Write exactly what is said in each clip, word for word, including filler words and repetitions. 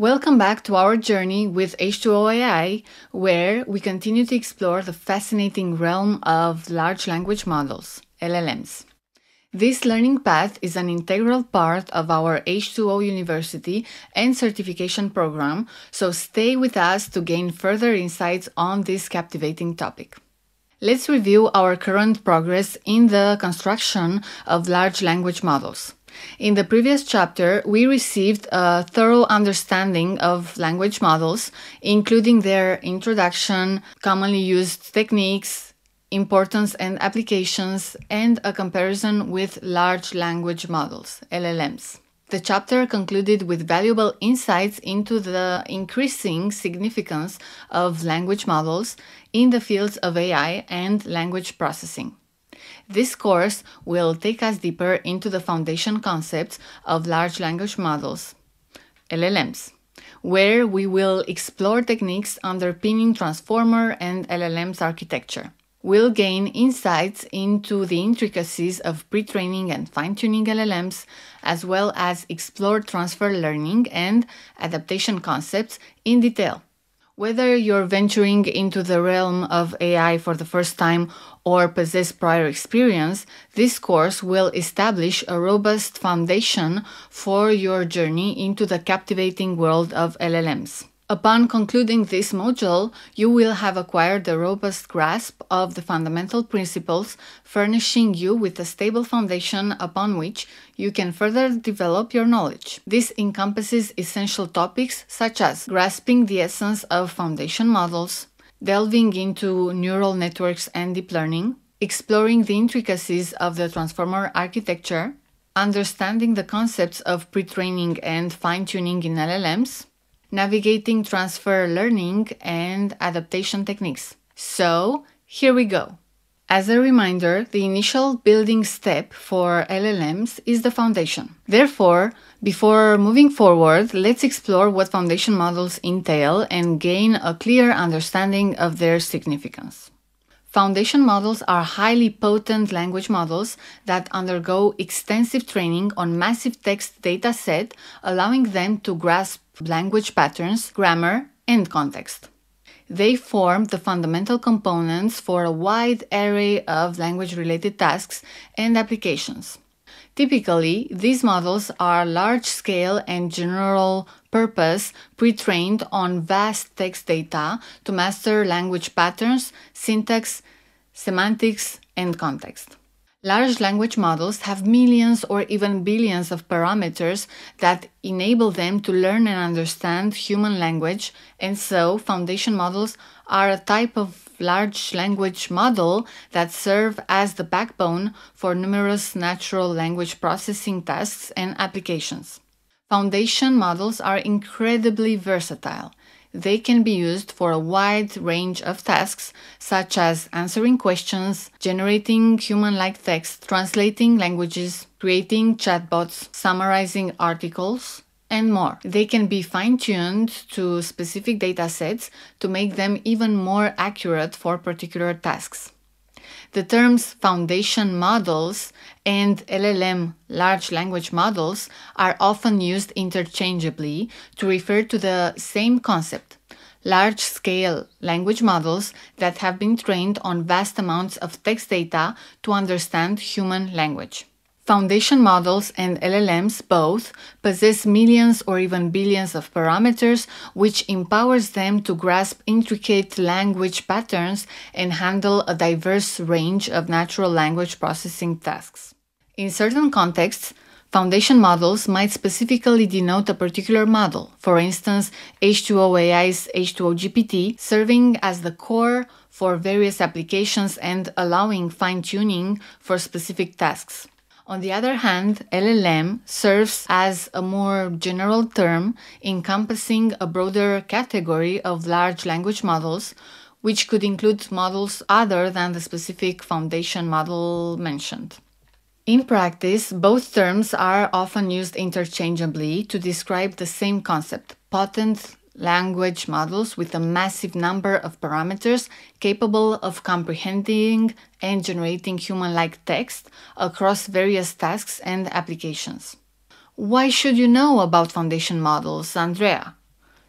Welcome back to our journey with H two O A I, where we continue to explore the fascinating realm of large language models, L L Ms. This learning path is an integral part of our H two O University and certification program, so stay with us to gain further insights on this captivating topic. Let's review our current progress in the construction of large language models. In the previous chapter, we received a thorough understanding of language models, including their introduction, commonly used techniques, importance and applications, and a comparison with large language models, L L Ms. The chapter concluded with valuable insights into the increasing significance of language models in the fields of A I and language processing. This course will take us deeper into the foundation concepts of large language models, L L Ms, where we will explore techniques underpinning transformer and L L Ms architecture. We'll gain insights into the intricacies of pre-training and fine-tuning L L Ms, as well as explore transfer learning and adaptation concepts in detail. Whether you're venturing into the realm of A I for the first time or possess prior experience, this course will establish a robust foundation for your journey into the captivating world of L L Ms. Upon concluding this module, you will have acquired a robust grasp of the fundamental principles, furnishing you with a stable foundation upon which you can further develop your knowledge. This encompasses essential topics such as grasping the essence of foundation models, delving into neural networks and deep learning, exploring the intricacies of the transformer architecture, understanding the concepts of pre-training and fine-tuning in L L Ms, navigating transfer learning and adaptation techniques. So, here we go. As a reminder, the initial building step for L L Ms is the foundation. Therefore, before moving forward, let's explore what foundation models entail and gain a clear understanding of their significance. Foundation models are highly potent language models that undergo extensive training on massive text data set, allowing them to grasp language patterns, grammar, and context. They form the fundamental components for a wide array of language-related tasks and applications. Typically, these models are large-scale and general-purpose, pre-trained on vast text data to master language patterns, syntax, semantics, and context. Large language models have millions or even billions of parameters that enable them to learn and understand human language, and so foundation models are a type of large language model that serve as the backbone for numerous natural language processing tasks and applications. Foundation models are incredibly versatile. They can be used for a wide range of tasks, such as answering questions, generating human-like text, translating languages, creating chatbots, summarizing articles, and more. They can be fine-tuned to specific datasets to make them even more accurate for particular tasks. The terms foundation models and L L M large language models are often used interchangeably to refer to the same concept: large-scale language models that have been trained on vast amounts of text data to understand human language. Foundation models and L L Ms both possess millions or even billions of parameters, which empowers them to grasp intricate language patterns and handle a diverse range of natural language processing tasks. In certain contexts, foundation models might specifically denote a particular model, for instance, H two O A I's H two O G P T, serving as the core for various applications and allowing fine-tuning for specific tasks. On the other hand, L L M serves as a more general term encompassing a broader category of large language models, which could include models other than the specific foundation model mentioned. In practice, both terms are often used interchangeably to describe the same concept: potent language models with a massive number of parameters capable of comprehending and generating human-like text across various tasks and applications. Why should you know about foundation models, Andrea?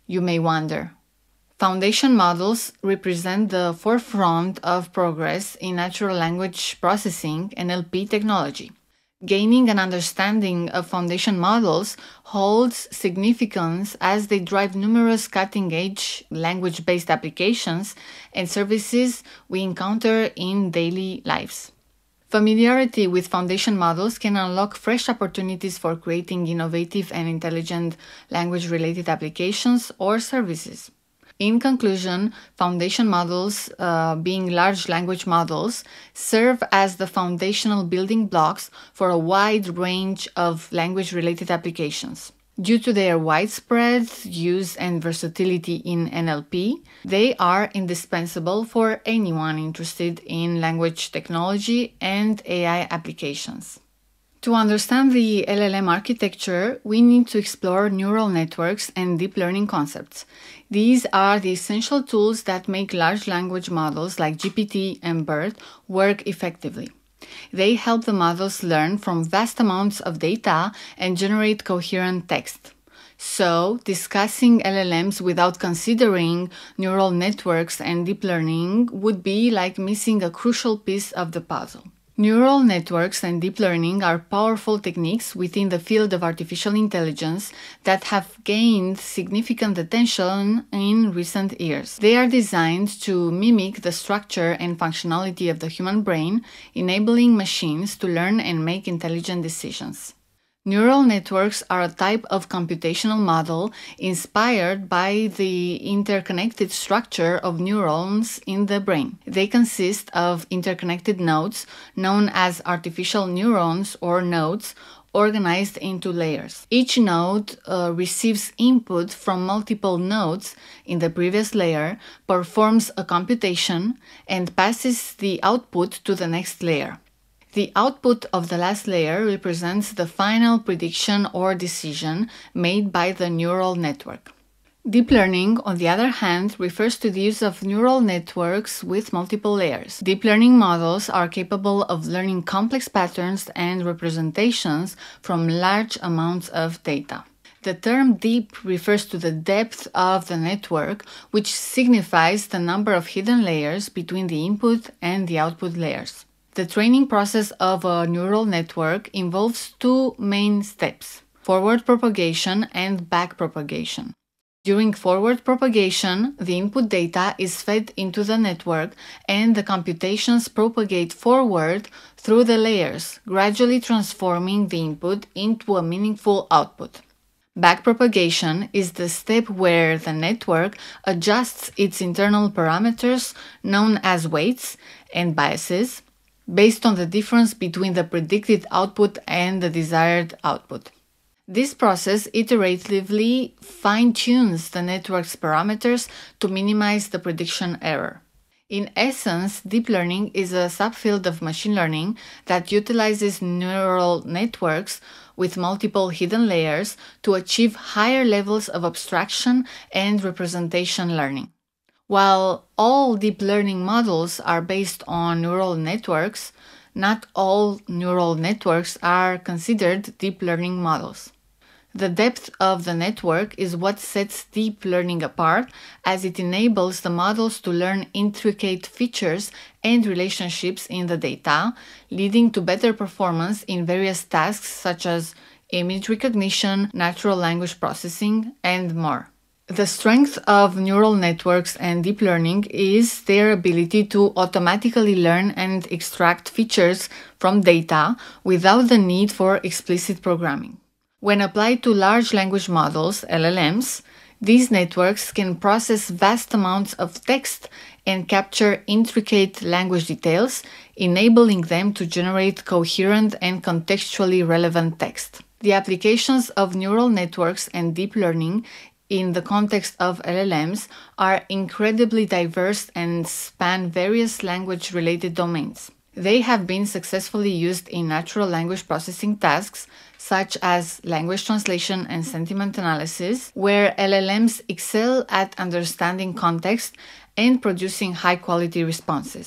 you may wonder. Foundation models represent the forefront of progress in natural language processing and N L P technology. Gaining an understanding of foundation models holds significance as they drive numerous cutting-edge language-based applications and services we encounter in daily lives. Familiarity with foundation models can unlock fresh opportunities for creating innovative and intelligent language-related applications or services. In conclusion, foundation models, uh, being large language models, serve as the foundational building blocks for a wide range of language-related applications. Due to their widespread use and versatility in N L P, they are indispensable for anyone interested in language technology and A I applications. To understand the L L M architecture, we need to explore neural networks and deep learning concepts. These are the essential tools that make large language models like G P T and BERT work effectively. They help the models learn from vast amounts of data and generate coherent text. So, discussing L L Ms without considering neural networks and deep learning would be like missing a crucial piece of the puzzle. Neural networks and deep learning are powerful techniques within the field of artificial intelligence that have gained significant attention in recent years. They are designed to mimic the structure and functionality of the human brain, enabling machines to learn and make intelligent decisions. Neural networks are a type of computational model inspired by the interconnected structure of neurons in the brain. They consist of interconnected nodes, known as artificial neurons or nodes, organized into layers. Each node uh, receives input from multiple nodes in the previous layer, performs a computation, and passes the output to the next layer. The output of the last layer represents the final prediction or decision made by the neural network. Deep learning, on the other hand, refers to the use of neural networks with multiple layers. Deep learning models are capable of learning complex patterns and representations from large amounts of data. The term deep refers to the depth of the network, which signifies the number of hidden layers between the input and the output layers. The training process of a neural network involves two main steps: forward propagation and back propagation. During forward propagation, the input data is fed into the network and the computations propagate forward through the layers, gradually transforming the input into a meaningful output. Backpropagation is the step where the network adjusts its internal parameters, known as weights and biases, based on the difference between the predicted output and the desired output. This process iteratively fine-tunes the network's parameters to minimize the prediction error. In essence, deep learning is a subfield of machine learning that utilizes neural networks with multiple hidden layers to achieve higher levels of abstraction and representation learning. While all deep learning models are based on neural networks, not all neural networks are considered deep learning models. The depth of the network is what sets deep learning apart, as it enables the models to learn intricate features and relationships in the data, leading to better performance in various tasks such as image recognition, natural language processing, and more. The strength of neural networks and deep learning is their ability to automatically learn and extract features from data without the need for explicit programming. When applied to large language models, L L Ms, these networks can process vast amounts of text and capture intricate language details, enabling them to generate coherent and contextually relevant text. The applications of neural networks and deep learning in the context of L L Ms are incredibly diverse and span various language-related domains. They have been successfully used in natural language processing tasks such as language translation and sentiment analysis, where L L Ms excel at understanding context and producing high-quality responses.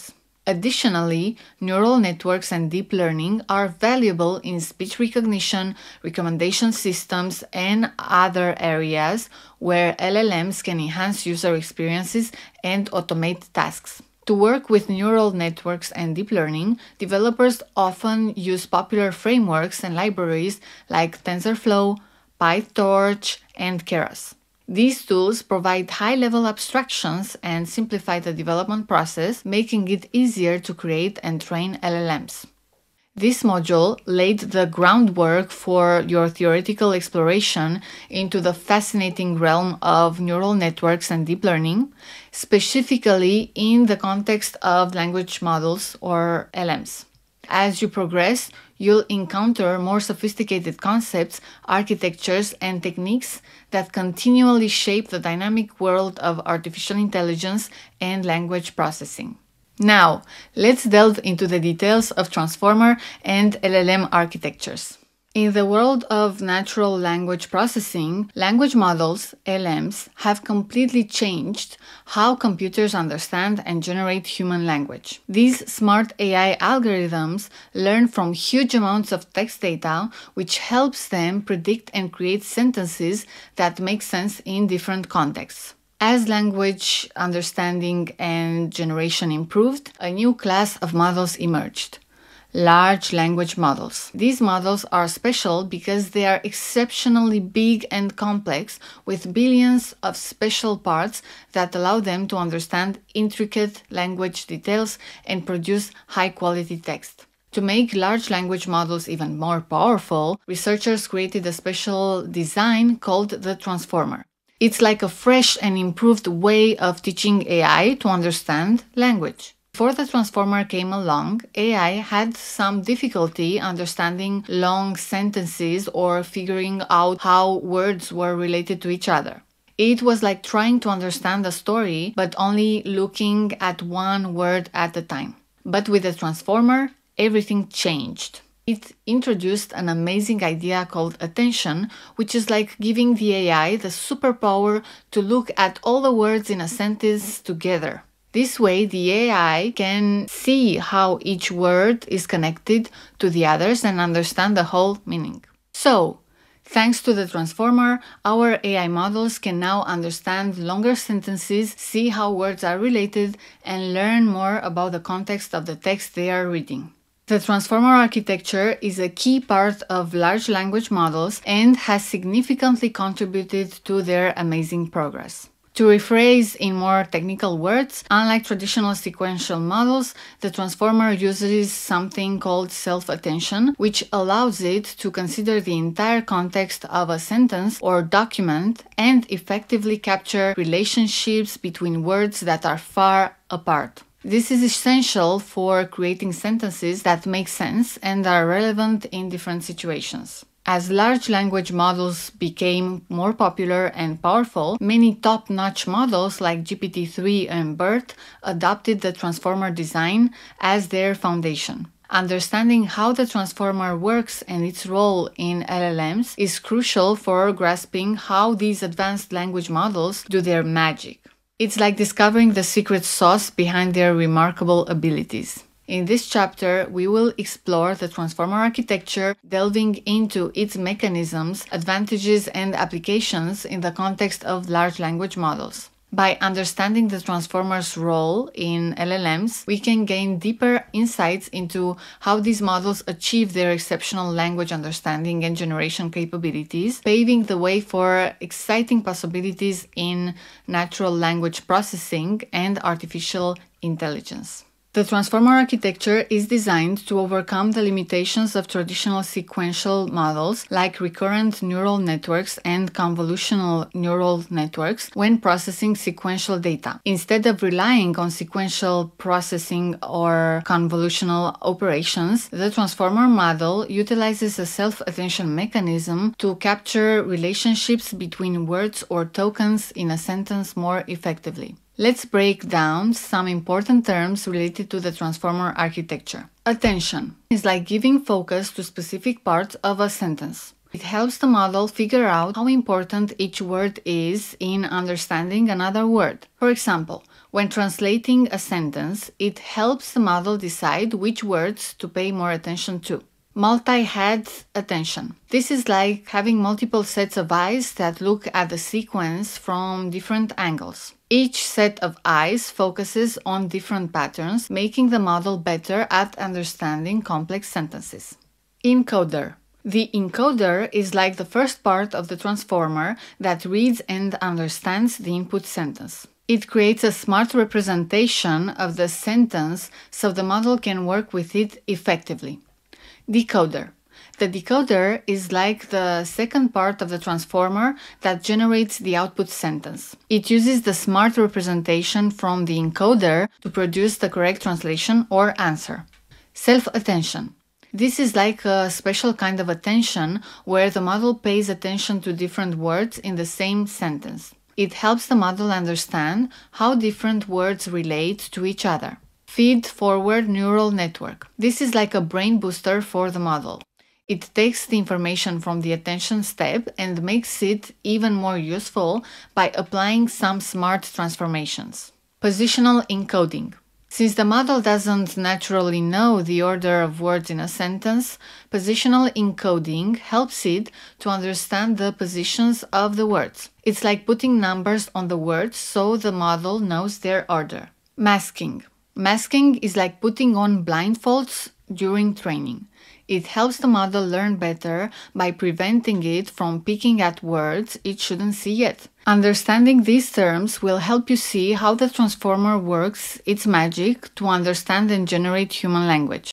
Additionally, neural networks and deep learning are valuable in speech recognition, recommendation systems, and other areas where L L Ms can enhance user experiences and automate tasks. To work with neural networks and deep learning, developers often use popular frameworks and libraries like TensorFlow, PyTorch, and Keras. These tools provide high-level abstractions and simplify the development process, making it easier to create and train L L Ms. This module laid the groundwork for your theoretical exploration into the fascinating realm of neural networks and deep learning, specifically in the context of language models or L Ms. As you progress, you'll encounter more sophisticated concepts, architectures, and techniques that continually shape the dynamic world of artificial intelligence and language processing. Now, let's delve into the details of transformer and L L M architectures. In the world of natural language processing, language models, L L Ms, have completely changed how computers understand and generate human language. These smart A I algorithms learn from huge amounts of text data, which helps them predict and create sentences that make sense in different contexts. As language understanding and generation improved, a new class of models emerged. Large language models. These models are special because they are exceptionally big and complex, with billions of special parts that allow them to understand intricate language details and produce high-quality text. To make large language models even more powerful, researchers created a special design called the transformer. It's like a fresh and improved way of teaching A I to understand language. Before the transformer came along, A I had some difficulty understanding long sentences or figuring out how words were related to each other. It was like trying to understand a story, but only looking at one word at a time. But with the transformer, everything changed. It introduced an amazing idea called attention, which is like giving the A I the superpower to look at all the words in a sentence together. This way, the A I can see how each word is connected to the others and understand the whole meaning. So, thanks to the transformer, our A I models can now understand longer sentences, see how words are related, and learn more about the context of the text they are reading. The transformer architecture is a key part of large language models and has significantly contributed to their amazing progress. To rephrase in more technical words, unlike traditional sequential models, the transformer uses something called self-attention, which allows it to consider the entire context of a sentence or document and effectively capture relationships between words that are far apart. This is essential for creating sentences that make sense and are relevant in different situations. As large language models became more popular and powerful, many top-notch models like G P T three and BERT adopted the transformer design as their foundation. Understanding how the transformer works and its role in L L Ms is crucial for grasping how these advanced language models do their magic. It's like discovering the secret sauce behind their remarkable abilities. In this chapter, we will explore the transformer architecture, delving into its mechanisms, advantages, and applications in the context of large language models. By understanding the transformer's role in L L Ms, we can gain deeper insights into how these models achieve their exceptional language understanding and generation capabilities, paving the way for exciting possibilities in natural language processing and artificial intelligence. The transformer architecture is designed to overcome the limitations of traditional sequential models like recurrent neural networks and convolutional neural networks when processing sequential data. Instead of relying on sequential processing or convolutional operations, the transformer model utilizes a self-attention mechanism to capture relationships between words or tokens in a sentence more effectively. Let's break down some important terms related to the transformer architecture. Attention is like giving focus to specific parts of a sentence. It helps the model figure out how important each word is in understanding another word. For example, when translating a sentence, it helps the model decide which words to pay more attention to. Multi-head attention. This is like having multiple sets of eyes that look at the sequence from different angles. Each set of eyes focuses on different patterns, making the model better at understanding complex sentences. Encoder. The encoder is like the first part of the transformer that reads and understands the input sentence. It creates a smart representation of the sentence so the model can work with it effectively. Decoder. The decoder is like the second part of the transformer that generates the output sentence. It uses the smart representation from the encoder to produce the correct translation or answer. Self-attention. This is like a special kind of attention where the model pays attention to different words in the same sentence. It helps the model understand how different words relate to each other. Feed-forward neural network. This is like a brain booster for the model. It takes the information from the attention step and makes it even more useful by applying some smart transformations. Positional encoding. Since the model doesn't naturally know the order of words in a sentence, positional encoding helps it to understand the positions of the words. It's like putting numbers on the words so the model knows their order. Masking. Masking is like putting on blindfolds during training. It helps the model learn better by preventing it from picking at words it shouldn't see yet. Understanding these terms will help you see how the transformer works its magic to understand and generate human language.